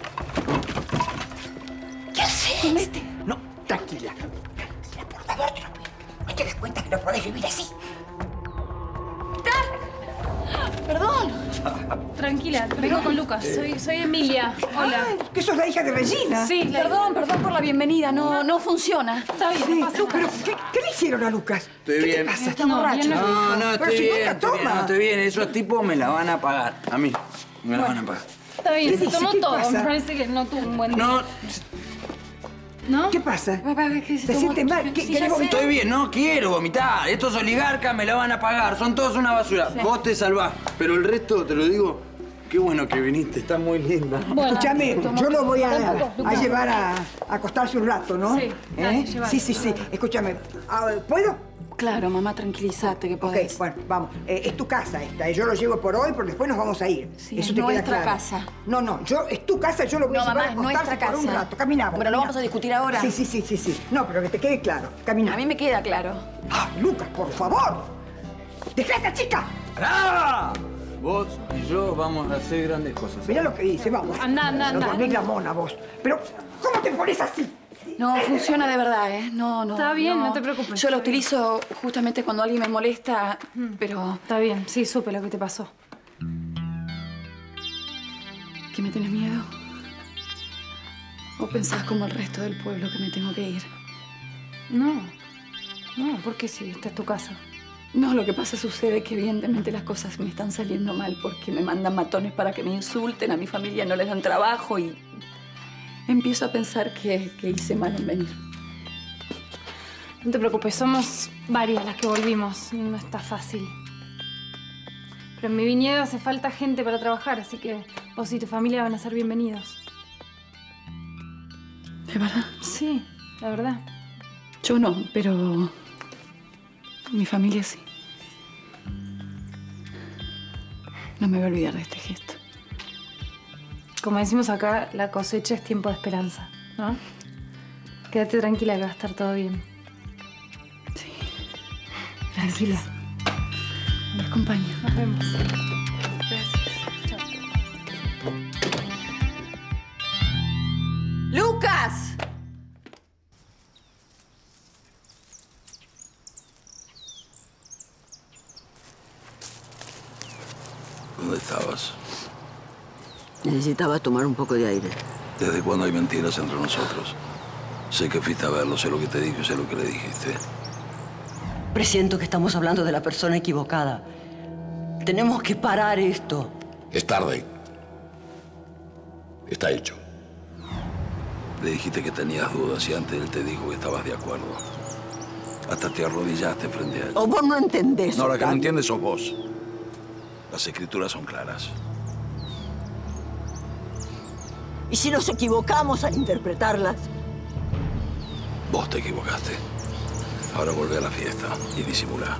¿Qué haces? No, tranquila. Tranquila, por favor, te lo pido. ¿No te das cuenta que no podés vivir así? Perdón. Tranquila, vengo con Lucas. Soy Emilia. Hola. Ay, ¿que sos la hija de Regina? Sí, Perdón por la bienvenida. No funciona. Está bien, Sí, no pasa pero nada. ¿qué le hicieron a Lucas? Estoy ¿Qué bien. te pasa? ¿Está No, borracho? bien, No, Pero estoy si bien, nunca estoy bien, toma. no, estoy bien. Esos tipos me la van a pagar. A mí. Me la van a pagar. Está bien, ¿Qué se dice? tomó ¿Qué todo. pasa? Me parece que no tuvo un buen día. No, ¿No? ¿Qué pasa? ¿Te ¿Te sientes mal? Sí, ¿Querés ya sé. vomitar? estoy bien, no quiero vomitar. Estos oligarcas me la van a pagar. Son todos una basura. Sí. Vos te salvás. Pero el resto, te lo digo, qué bueno que viniste. Está muy linda. Bueno, escúchame, yo lo voy a llevar a acostarse un rato, ¿no? Sí, sí. Escúchame, ¿puedo? Claro, mamá, tranquilízate que podés. Ok, bueno, vamos. Es tu casa esta. Yo lo llevo por hoy, pero después nos vamos a ir. Sí, eso es te queda nuestra claro. casa. No, es tu casa, yo lo voy a llevar a acostarse por un rato. Caminamos. Pero lo vamos a discutir ahora. Sí. No, pero que te quede claro. Caminamos. A mí me queda claro. ¡Ah, Lucas, por favor! ¡Deja a esa chica! ¡Pará! Vos y yo vamos a hacer grandes cosas. Mirá lo que dice, vamos. Anda. Dormís la mona, vos. Pero, ¿cómo te pones así? No, funciona de verdad, ¿eh? No. Está bien, no te preocupes. Yo lo utilizo justamente cuando alguien me molesta, pero... Está bien, sí, supe lo que te pasó. ¿Que me tienes miedo? ¿O pensás como el resto del pueblo que me tengo que ir? No, ¿por qué sí? Esta es tu casa. No, lo que pasa sucede que evidentemente las cosas me están saliendo mal porque me mandan matones para que me insulten, a mi familia no les dan trabajo y... empiezo a pensar que hice mal en venir. No te preocupes, somos varias las que volvimos. No está fácil. Pero en mi viñedo hace falta gente para trabajar, así que vos y tu familia van a ser bienvenidos. ¿De verdad? Sí, la verdad. Yo no, pero... mi familia sí. No me voy a olvidar de este gesto. Como decimos acá, la cosecha es tiempo de esperanza, ¿no? Quédate tranquila que va a estar todo bien. Sí. Tranquila. Me acompaña. Nos vemos. ¡Lucas! ¿Dónde estabas? Necesitaba tomar un poco de aire. ¿Desde cuándo hay mentiras entre nosotros? Sé que fuiste a verlo, sé lo que te dije y sé lo que le dijiste. Presiento que estamos hablando de la persona equivocada. Tenemos que parar esto. Es tarde. Está hecho. Le dijiste que tenías dudas y antes él te dijo que estabas de acuerdo. Hasta te arrodillaste frente a él. O vos no entendés. No, la que no entiendes sos vos. Las escrituras son claras. ¿Y si nos equivocamos al interpretarlas? Vos te equivocaste. Ahora volvé a la fiesta y disimulá.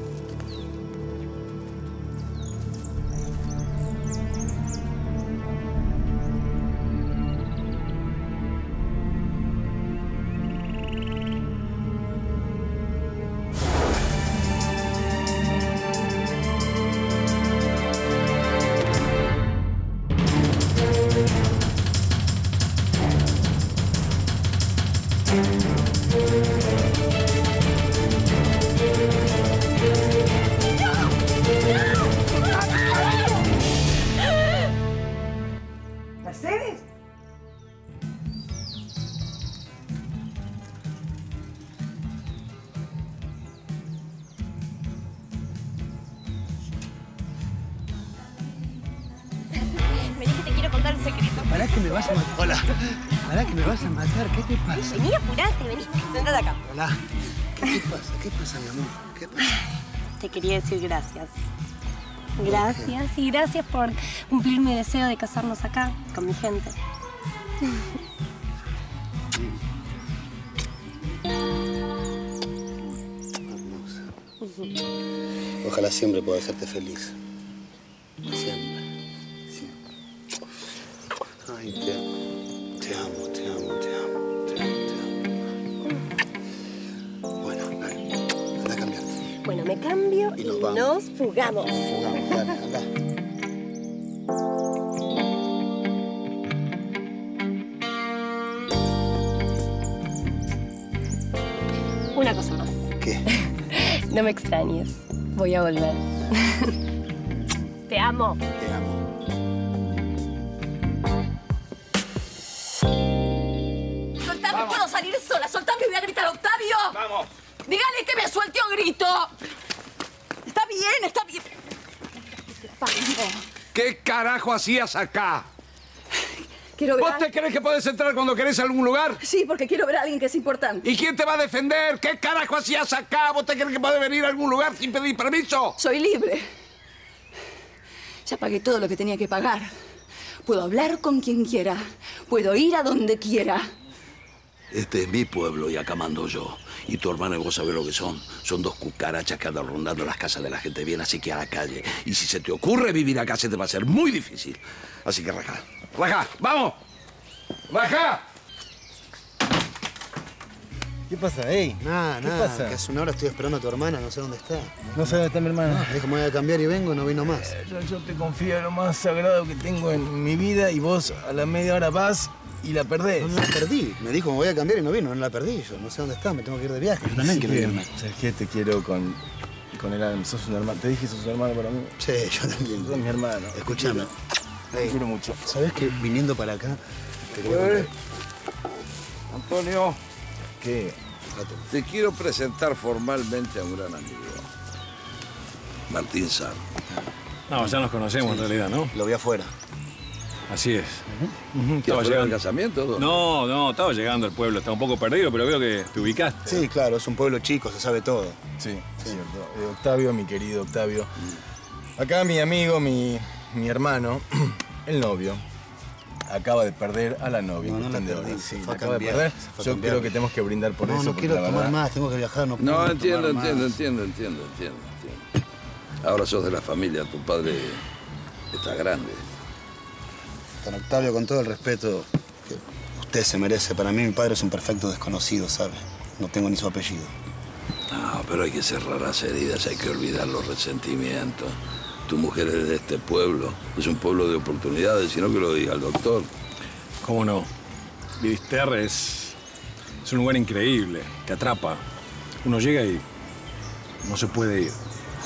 ¿Mercedes? Vení que te quiero contar un secreto. Pará que me vas a matar. Hola. Pará que me vas a matar. ¿Qué te pasa? Vení, apurate, vení. Sentate acá. Hola. ¿Qué te pasa? ¿Qué pasa, mi amor? ¿Qué pasa? Te quería decir gracias. Gracias y gracias por cumplir mi deseo de casarnos acá, con mi gente. Ojalá siempre pueda hacerte feliz. Siempre. Ay, te amo, te amo, te amo, te amo, te amo, te amo. Bueno, dale, anda a cambiarte. Bueno, me cambio y nos fugamos. Fugamos, dale, anda. Una cosa más. ¿Qué? No me extrañes. Voy a volver. Te amo. Te amo. ¡Soltame! ¡Puedo salir sola! ¡Soltame! ¡Voy a gritar a Octavio! ¡Vamos! ¡Dígale que me suelte un grito! Está bien, está bien. ¿Qué carajo hacías acá? Quiero ver ¿Vos te crees que podés entrar cuando querés a algún lugar? Sí, porque quiero ver a alguien que es importante. ¿Y quién te va a defender? ¿Qué carajo hacías acá? ¿Vos te crees que podés venir a algún lugar sin pedir permiso? Soy libre. Ya pagué todo lo que tenía que pagar. Puedo hablar con quien quiera. Puedo ir a donde quiera. Este es mi pueblo y acá mando yo. Y tu hermana y vos sabés lo que son. Son dos cucarachas que andan rondando las casas de la gente bien, así que a la calle. Y si se te ocurre vivir acá, se te va a hacer muy difícil. Así que rajá. ¡Rajá! ¡Vamos! ¡Rajá! ¿Qué pasa? Ey, Nada, ¿qué nada. pasa? Que hace una hora estoy esperando a tu hermana, no sé dónde está. No sé dónde está mi hermana. Dijo, me voy a cambiar y vengo, no vino más. Yo te confío en lo más sagrado que tengo en mi vida y vos a la media hora vas y la perdés. No la perdí. Me dijo, me voy a cambiar y no vino, no la perdí. Yo no sé dónde está, me tengo que ir de viaje. Yo también quiero irme. ¿Sabes qué? Te quiero con el alma. Sos un hermano. Te dije, sos un hermano para mí. Sí, yo también. Sos mi hermano. Escúchame. Te quiero mucho. ¿Sabés que viniendo para acá te quería contar? Antonio. ¿Qué? Te quiero presentar formalmente a un gran amigo. Martín Sar. No, ya nos conocemos en realidad, ¿no? Lo vi afuera. Así es. ¿Estaba llegando al casamiento? No, estaba llegando al pueblo. Estaba un poco perdido, pero veo que te ubicaste. Sí, claro, es un pueblo chico, se sabe todo. Sí, es cierto. Octavio, mi querido Octavio. Acá mi amigo, mi hermano, el novio, acaba de perder a la novia. No la de perdí, horas. se Sí, fue a acaba de cambiar, perder. se fue a Yo cambiar. creo que tenemos que brindar por eso. No porque quiero la tomar verdad- más, tengo que viajar, no puedo No, tomar entiendo. más. Ahora sos de la familia, tu padre está grande. Don Octavio, con todo el respeto que usted se merece, para mí mi padre es un perfecto desconocido, ¿sabe? No tengo ni su apellido. No, pero hay que cerrar las heridas, hay que olvidar los resentimientos. Tu mujer es de este pueblo, es un pueblo de oportunidades, sino que lo diga el doctor. ¿Cómo no? Vidisterra es un lugar increíble, que atrapa. Uno llega y no se puede ir.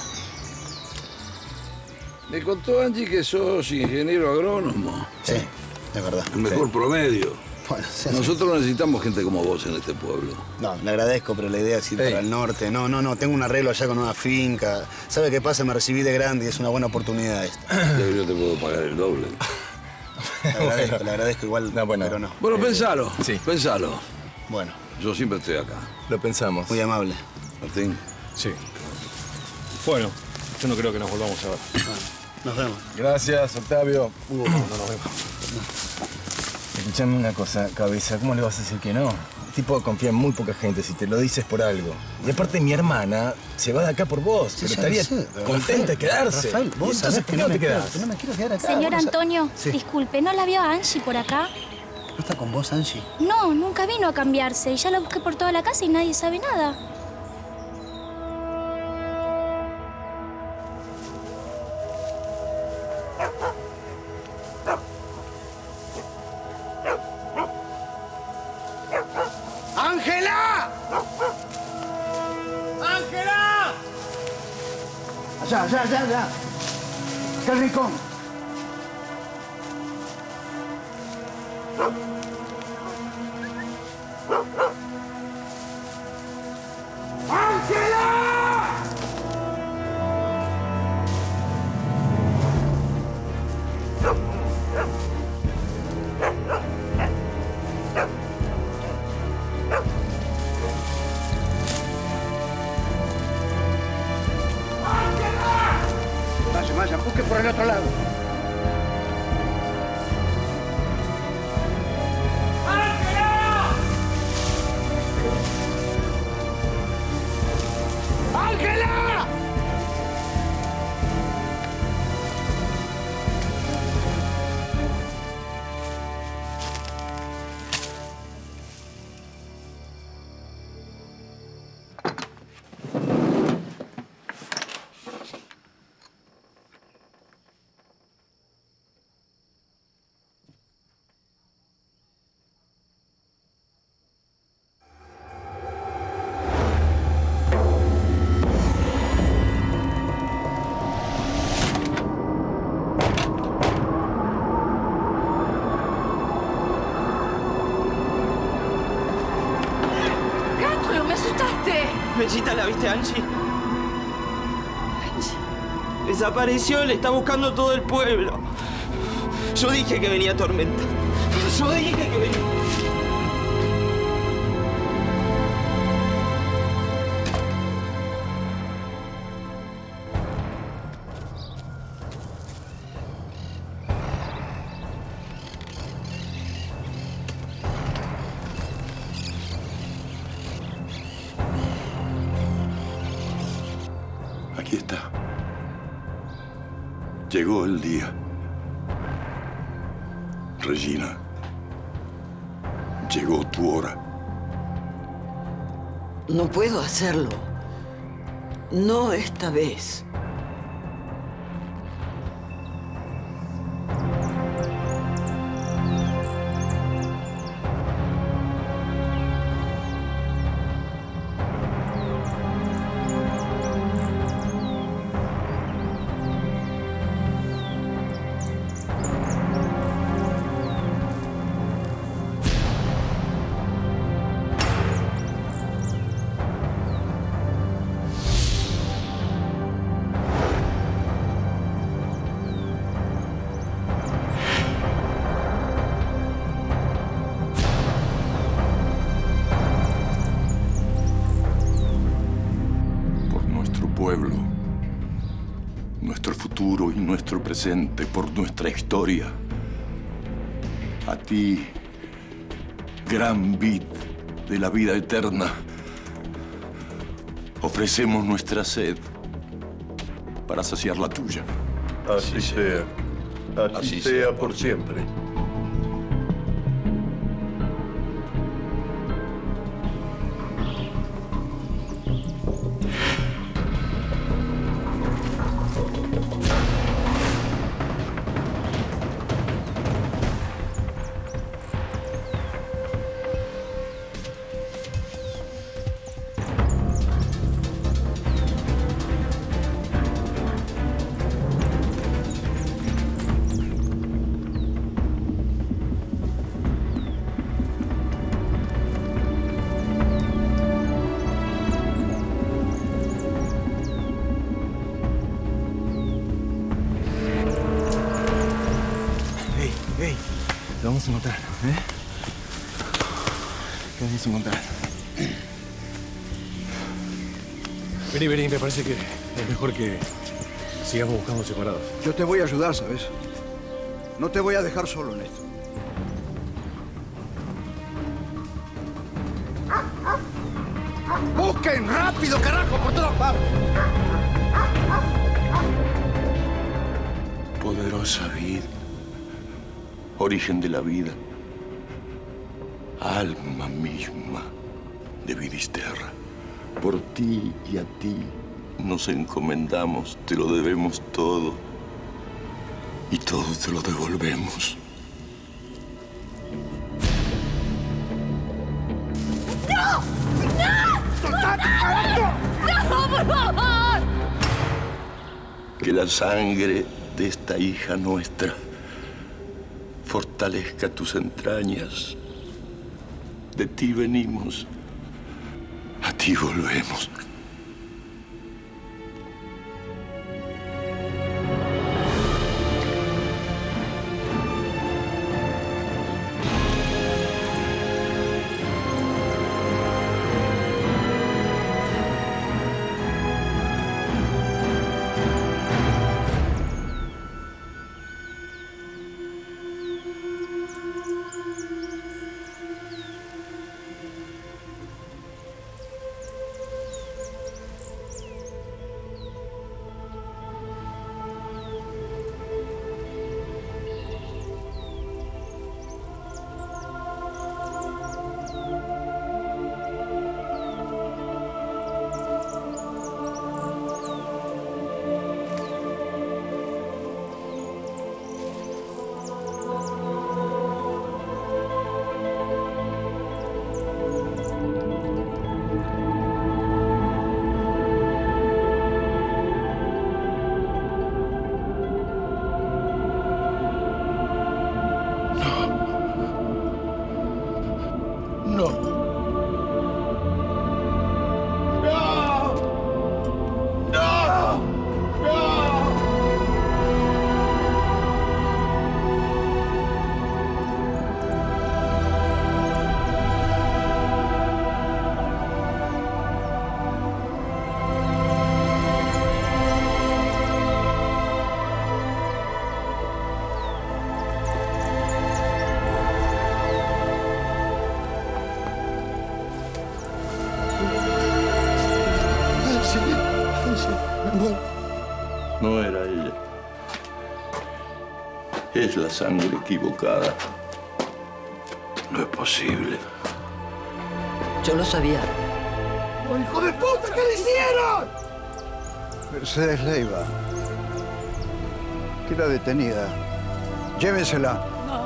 Me contó Angie que sos ingeniero agrónomo. Sí, es verdad. El mejor promedio. Bueno, sí, Nosotros necesitamos gente como vos en este pueblo. No, le agradezco, pero la idea es ir para el norte. No, tengo un arreglo allá con una finca. ¿Sabe qué pasa? Me recibí de grande y es una buena oportunidad esta. Yo te puedo pagar el doble. Le agradezco igual, pero no. Bueno, pensalo. Sí. Pensalo. Bueno. Yo siempre estoy acá. Lo pensamos. Muy amable. Martín. Sí. Bueno, yo no creo que nos volvamos a ver. Nos vemos. Gracias, Octavio. No nos vemos. Escuchame una cosa, cabeza. ¿Cómo le vas a decir que no? El tipo confía en muy poca gente si te lo dices por algo. Y aparte mi hermana se va de acá por vos, Sí, pero ya lo estaría sé. contenta de quedarse. Rafael, ¿Y vos entonces sabés por que qué no te me quedás? quiero, no me quiero quedar acá. Señor Vos Antonio, Sí. disculpe, ¿no la vio a Angie por acá? ¿No está con vos, Angie? No, nunca vino a cambiarse. Ya la busqué por toda la casa y nadie sabe nada. ¡Ángela! ¡Ángela! Allá. Acá el rincón. Vayan, busquen por el otro lado. ¡Ángela! ¡Cátulo, me asustaste! Bellita, ¿la viste, Angie? Desapareció, le está buscando todo el pueblo. Yo dije que venía tormenta. Yo dije que venía... Aquí está. Llegó el día. Regina, llegó tu hora. No puedo hacerlo. No esta vez. Pueblo, nuestro futuro y nuestro presente, por nuestra historia. A ti, gran vid de la vida eterna, ofrecemos nuestra sed para saciar la tuya. Así sea. Así sea por siempre. Lo vamos a encontrar, ¿eh? ¿Qué vamos a encontrar? Vení, me parece que es mejor que sigamos buscando separados. Yo te voy a ayudar, ¿sabes? No te voy a dejar solo en esto. ¡Busquen rápido, carajo, por todas partes! Poderosa vid, origen de la vida, alma misma de Vidisterra. Por ti y a ti nos encomendamos, te lo debemos todo y todo te lo devolvemos. ¡No! ¡No! ¡Soltate, carajo! ¡No, por favor! Que la sangre de esta hija nuestra fortalezca tus entrañas. De ti venimos, a ti volvemos. Es la sangre equivocada. No es posible. Yo lo sabía. ¡Hijo de puta! ¿Qué le hicieron? Mercedes Leiva. Queda detenida. Llévensela.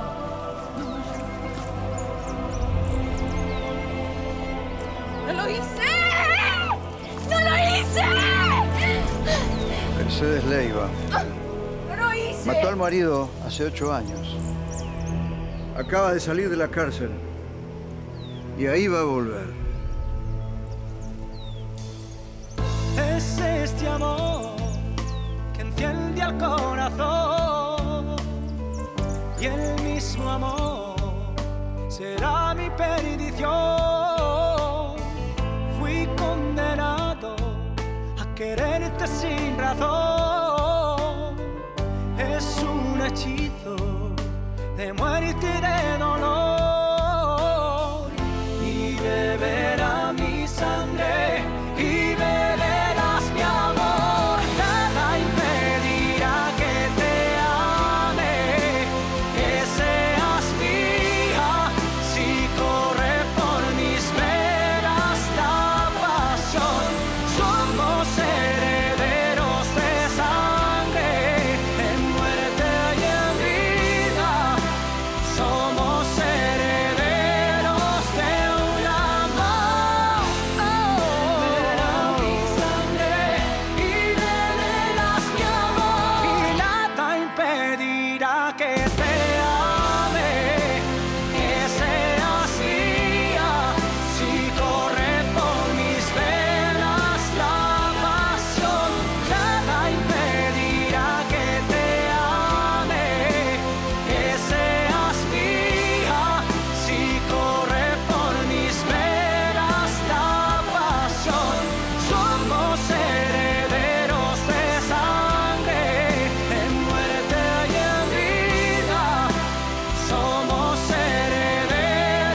¡No lo hice! ¡No lo hice! Mercedes Leiva. ¡No lo hice! Mató al marido hace 8 años. Acaba de salir de la cárcel. Y ahí va a volver. Es este amor que enciende al corazón y el mismo amor será mi perdición. Fui condenado a quererte sin razón. Es un hechizo de muerte y de dolor y beberá mi sangre y beberás mi amor. Nada impedirá que te ame, que seas mía. Si corre por mis venas la pasión, somos herederos de sangre, en muerte y en vida. Somos herederos de un amor. Beberá mi sangre y beberás mi amor. Y nada impedirá que te